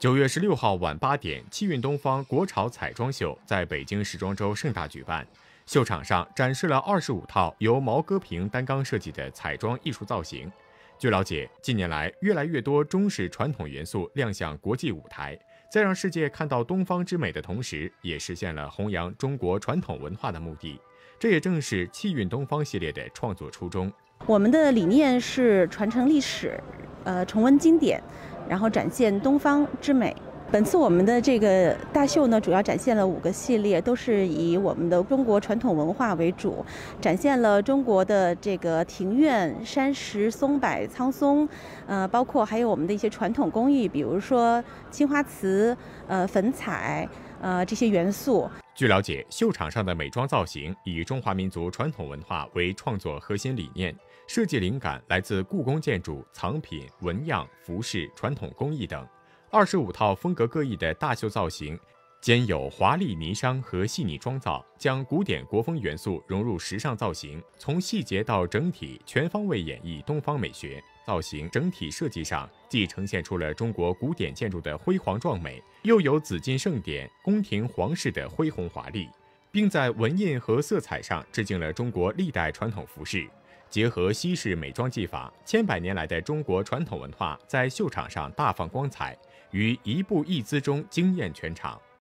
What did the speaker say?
9月16号晚8点，气运东方国潮彩妆秀在北京时装周盛大举办。秀场上展示了25套由毛戈平担纲设计的彩妆艺术造型。据了解，近年来越来越多中式传统元素亮相国际舞台，在让世界看到东方之美的同时，也实现了弘扬中国传统文化的目的。这也正是气运东方系列的创作初衷。 我们的理念是传承历史，重温经典，然后展现东方之美。本次我们的这个大秀呢，主要展现了5个系列，都是以我们的中国传统文化为主，展现了中国的这个庭院、山石、松柏、苍松，包括还有我们的一些传统工艺，比如说青花瓷、粉彩，这些元素。 据了解，秀场上的美妆造型以中华民族传统文化为创作核心理念，设计灵感来自故宫建筑、藏品、纹样、服饰、传统工艺等。25套风格各异的大秀造型，兼有华丽霓裳和细腻妆造，将古典国风元素融入时尚造型，从细节到整体全方位演绎东方美学。造型整体设计上，既呈现出了中国古典建筑的辉煌壮美，又有紫禁盛典、宫廷皇室的恢宏华丽，并在纹印和色彩上致敬了中国历代传统服饰。结合西式美妆技法，千百年来的中国传统文化在秀场上大放光彩，于一步一姿中惊艳全场。